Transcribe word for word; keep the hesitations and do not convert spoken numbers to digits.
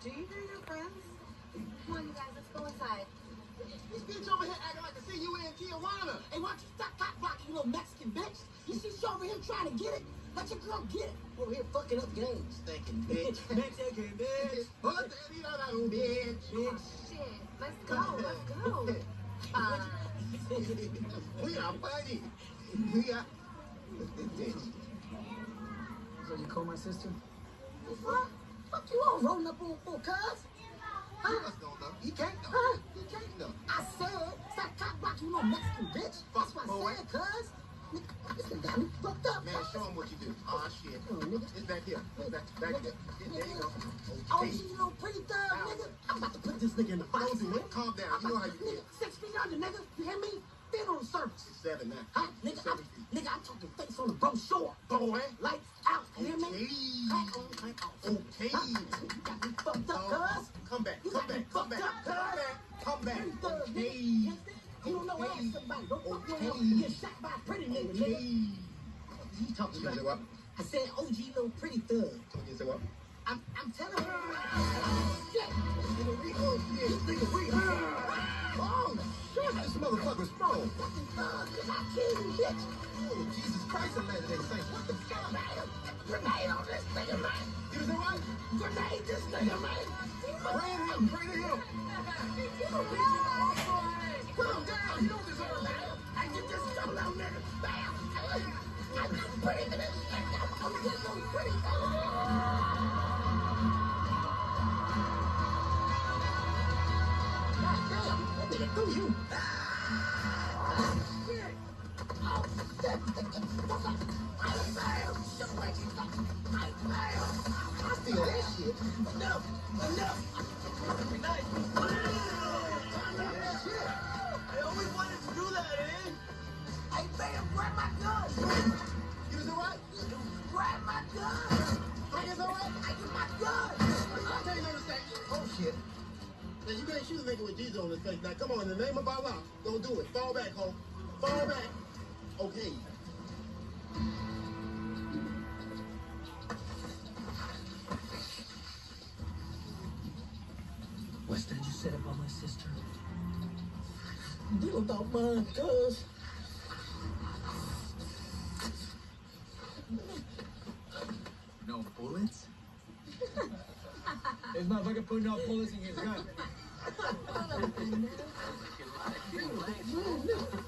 Do you hear your friends? Come on, you guys, let's go inside. This bitch over here acting like a C U N Tijuana. Hey, why don't you stop cock blocking, you little Mexican bitch? You see she over here trying to get it? Let your girl get it. Over here fucking up games. Stinking bitch. Mexican bitch. What the hell, bitch? Oh, shit. Let's go, let's go. Uh, We are funny. We are... So you call my sister? What? Fuck you all rolling up on for, cuz? Huh? You must don't know. You can't know. Huh? You can't know. I said, stop cock blocking, you little Mexican bitch. That's what boy. I said, cuz. This nigga got me fucked up, Man, cuz. show him what you do. Oh, shit. Oh, nigga. It's back here. It's back, back there. There you go. Oh, Okay. you little pretty thug, nigga. I'm about to put this nigga in the box, Don't do nigga. it. Calm down. You know how you Nigga, get. six feet under, nigga. You hear me? Thin on the surface. It's seven now. Huh? Nigga, I'm, Seven feet. nigga, I'm talking face on the brochure. Boy. Lights out, you hear me? Okay. Crack on, crack off. Okay. Huh? You got me fucked up, Oh, cuz. come back. You Come got me back. Come fucked back. up, Come cuz. back. Come back. Pretty thug, nigga. Okay. You understand? You don't know Okay. ask somebody. Don't fuck Okay. around and get shot by a pretty nigga, nigga. Okay. You talking You say about? what? I said O G little pretty thug. You say what? I'm, I'm telling you. Shit. Oh, shit. This nigga weak. Oh, shit. This motherfucker's strong. Fucking thug. Cause I killed you, bitch. Oh, Jesus Christ, and Latter-day Saints. What the fuck? Grenade on this nigga, man. You say what? Grenade this nigga, man. Ran him. Pray to him. Calm down. You don't deserve that. I get this solo, nigga. Bam. I'm just putting this shit. I'm gonna get so pretty. God damn. That nigga threw you. Shit. Oh, shit. What's up? I failed. Shit, like you thought. I failed. I feel that shit. Enough. Enough. Nice. Shit. I always wanted to do that, eh? Hey, man, grab my gun. You say what? Grab my gun. Bring it away. I get my gun. I'll tell you another thing. Oh, shit. Now, you can't shoot a nigga with Jesus on his face. Now, come on, in the name of Allah, don't do it. Fall back, ho. Fall back. Okay. What's that you said about my sister? Deal about mine, cuz. No bullets? This motherfucker putting no bullets in his gun.